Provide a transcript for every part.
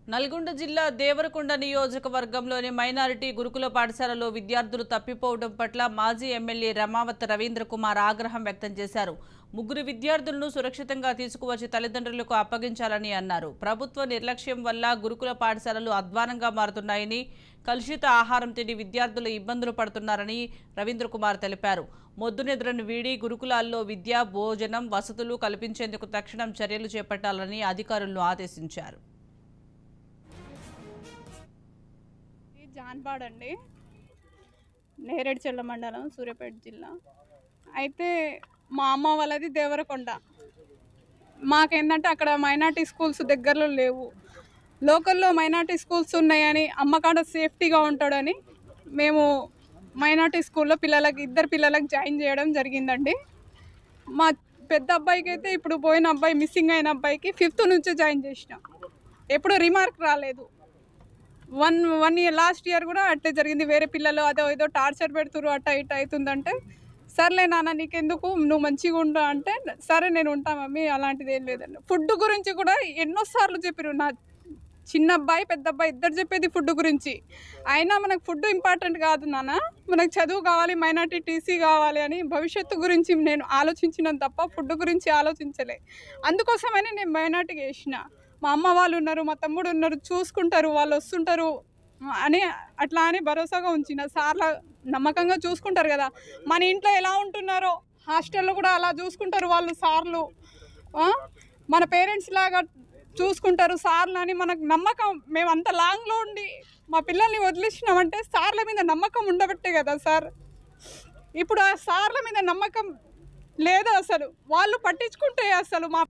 నల్గొండ జిల్లా దేవరకొండ నియోజకవర్గంలోని మైనారిటీ గురుకుల పాఠశాలలో విద్యార్థులు తప్పిపోవడం పట్ల మాజీ ఎమ్మెల్యే రమావత్ రవీంద్ర కుమార్ ఆగ్రహం వ్యక్తం చేశారు. ముగ్గురు విద్యార్థులను సురక్షితంగా తీసుకువచ్చి తల్లిదండ్రులకు అప్పగించాలని అన్నారు. ప్రభుత్వ నిర్లక్ష్యం వల్ల గురుకుల పాఠశాలలు అధ్వానంగా మారుతున్నాయని, కలుషిత ఆహారం తిని విద్యార్థులు ఇబ్బందులు పడుతున్నారని రవీంద్ర కుమార్ తెలిపారు. మొద్దు నిద్రను వీడి గురుకులాల్లో విద్యా, భోజనం, వసతులు కల్పించేందుకు తక్షణం చర్యలు చేపట్టాలని అధికారులను ఆదేశించారు. జాన్పాడండి, నేరేడుచెల్ల మండలం, సూర్యాపేట జిల్లా. అయితే మా అమ్మ వాళ్ళది దేవరకొండ. మాకేంటంటే అక్కడ మైనార్టీ స్కూల్స్ దగ్గరలో లేవు. లోకల్లో మైనార్టీ స్కూల్స్ ఉన్నాయని, అమ్మకాడ సేఫ్టీగా ఉంటాడని మేము మైనార్టీ స్కూల్లో ఇద్దరు పిల్లలకి జాయిన్ చేయడం జరిగిందండి. మా పెద్ద అబ్బాయికి అయితే ఇప్పుడు పోయిన అబ్బాయి, మిస్సింగ్ అయిన అబ్బాయికి 5th నుంచే జాయిన్ చేసినాం. ఎప్పుడు రిమార్క్ రాలేదు. వన్ ఇయర్ లాస్ట్ ఇయర్ కూడా అట్టే జరిగింది. వేరే పిల్లలు ఏదో టార్చర్ పెడుతురు, అట్ట ఇట్ట అవుతుందంటే, సర్లే నాన్న నీకెందుకు, నువ్వు మంచిగా ఉండు అంటే, సరే నేను ఉంటా మమ్మీ, అలాంటిది ఏం లేదండి. ఫుడ్ గురించి కూడా ఎన్నోసార్లు చెప్పారు. నా చిన్న అబ్బాయి, పెద్ద అబ్బాయి ఇద్దరు చెప్పేది ఫుడ్ గురించి. అయినా మనకు ఫుడ్ ఇంపార్టెంట్ కాదు నాన్న, మనకు చదువు కావాలి, మైనార్టీ టీసీ కావాలి అని భవిష్యత్తు గురించి నేను ఆలోచించినాను తప్ప ఫుడ్ గురించి ఆలోచించలే. అందుకోసమని నేను మైనార్టీకి వేసిన. మా అమ్మ వాళ్ళు ఉన్నారు, మా తమ్ముడు ఉన్నారు, చూసుకుంటారు, వాళ్ళు వస్తుంటారు అని అట్లా అని భరోసాగా ఉంచిన. సార్ల నమ్మకంగా చూసుకుంటారు కదా, మన ఇంట్లో ఎలా ఉంటున్నారో హాస్టల్లో కూడా అలా చూసుకుంటారు వాళ్ళు సార్లు. మన పేరెంట్స్ లాగా చూసుకుంటారు సార్లు అని మనకు నమ్మకం. మేము అంత లాంగ్లో ఉండి మా పిల్లల్ని వదిలించినామంటే సార్ల మీద నమ్మకం ఉండబట్టే కదా సార్. ఇప్పుడు ఆ సార్ల మీద నమ్మకం లేదు, అసలు వాళ్ళు పట్టించుకుంటే అసలు మా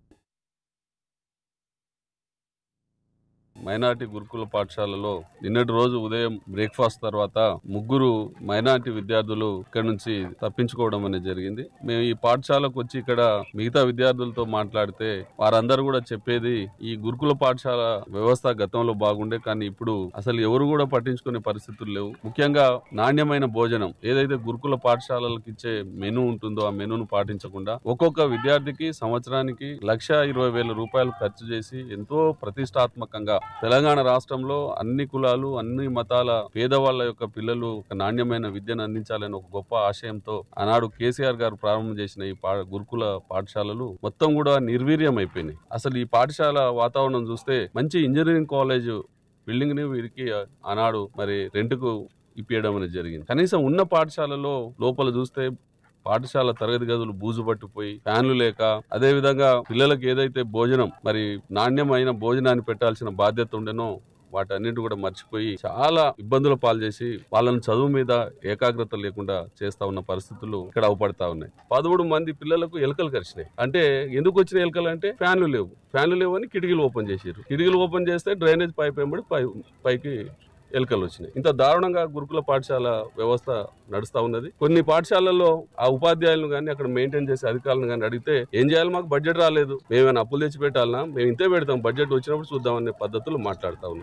మైనార్టీ గురుకుల పాఠశాలలో నిన్నటి రోజు ఉదయం బ్రేక్ఫాస్ట్ తర్వాత ముగ్గురు మైనార్టీ విద్యార్థులు ఇక్కడ నుంచి తప్పించుకోవడం అనేది జరిగింది. మేము ఈ పాఠశాలకు వచ్చి ఇక్కడ మిగతా విద్యార్థులతో మాట్లాడితే వారందరూ కూడా చెప్పేది, ఈ గురుకుల పాఠశాల వ్యవస్థ గతంలో బాగుండే, కానీ ఇప్పుడు అసలు ఎవరు కూడా పట్టించుకునే పరిస్థితులు లేవు. ముఖ్యంగా నాణ్యమైన భోజనం ఏదైతే గురుకుల పాఠశాలలకు ఇచ్చే మెనూ ఉంటుందో ఆ మెనూను పాటించకుండా ఒక్కొక్క విద్యార్థికి సంవత్సరానికి 1,20,000 రూపాయలు ఖర్చు చేసి ఎంతో ప్రతిష్టాత్మకంగా తెలంగాణ రాష్ట్రంలో అన్ని కులాలు, అన్ని మతాల పేదవాళ్ల యొక్క పిల్లలు నాణ్యమైన విద్యను అందించాలని ఒక గొప్ప ఆశయంతో ఆనాడు కేసీఆర్ గారు ప్రారంభం చేసిన ఈ గురుకుల పాఠశాలలు మొత్తం కూడా నిర్వీర్యం అయిపోయినాయి. అసలు ఈ పాఠశాల వాతావరణం చూస్తే మంచి ఇంజనీరింగ్ కాలేజ్ బిల్డింగ్ ని వీరికి ఆనాడు మరి రెంట్కు ఇప్పించడం అనేది జరిగింది. కనీసం ఉన్న పాఠశాలలో లోపల చూస్తే పాఠశాల తరగతి గదులు బూజు పట్టిపోయి, ఫ్యాన్లు లేక, అదే విధంగా పిల్లలకు ఏదైతే భోజనం మరి నాణ్యమైన భోజనాన్ని పెట్టాల్సిన బాధ్యత ఉండేనో వాటన్నిటి కూడా మర్చిపోయి చాలా ఇబ్బందుల పాలు చేసి వాళ్ళని చదువు మీద ఏకాగ్రత లేకుండా చేస్తా ఉన్న పరిస్థితులు ఇక్కడ అవపడతా ఉన్నాయి. 13 మంది పిల్లలకు ఎలుకలు కరిచినాయి. అంటే ఎందుకు వచ్చిన ఎలుకలు అంటే ఫ్యాన్లు లేవు అని కిటికీలు ఓపెన్ చేసారు. కిటికీలు ఓపెన్ చేస్తే డ్రైనేజ్ పైప్ వెంబడి పైకి ఎలుకలు వచ్చినాయి. ఇంత దారుణంగా గురుకుల పాఠశాల వ్యవస్థ నడుస్తా ఉన్నది. కొన్ని పాఠశాలల్లో ఆ ఉపాధ్యాయులను కానీ అక్కడ మెయింటైన్ చేసే అధికారులను కానీ అడిగితే ఏం చేయాలి, మాకు బడ్జెట్ రాలేదు, మేమైనా అప్పులు తెచ్చి పెట్టాలన్నా, మేము ఇంతే పెడతాం, బడ్జెట్ వచ్చినప్పుడు చూద్దామనే పద్ధతులు మాట్లాడుతూ ఉన్నారు.